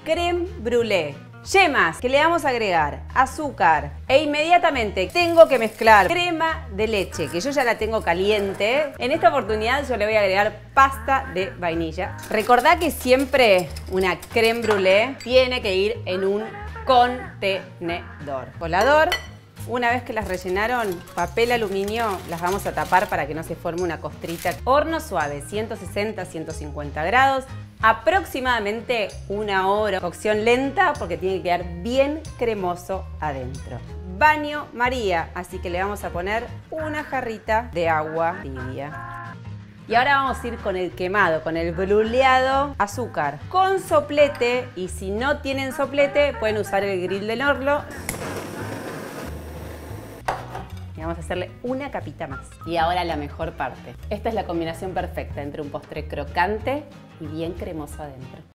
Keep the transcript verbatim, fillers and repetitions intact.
crème brûlée. Yemas que le vamos a agregar, azúcar e inmediatamente tengo que mezclar crema de leche, que yo ya la tengo caliente. En esta oportunidad yo le voy a agregar pasta de vainilla. Recordá que siempre una crème brûlée tiene que ir en un contenedor. Colador. Una vez que las rellenaron, papel aluminio, las vamos a tapar para que no se forme una costrita. Horno suave, ciento sesenta a ciento cincuenta grados, aproximadamente una hora. Cocción lenta porque tiene que quedar bien cremoso adentro. Baño María, así que le vamos a poner una jarrita de agua tibia. Y ahora vamos a ir con el quemado, con el bruleado azúcar, con soplete, y si no tienen soplete pueden usar el grill del horno. Y vamos a hacerle una capita más. Y ahora la mejor parte. Esta es la combinación perfecta entre un postre crocante y bien cremoso adentro.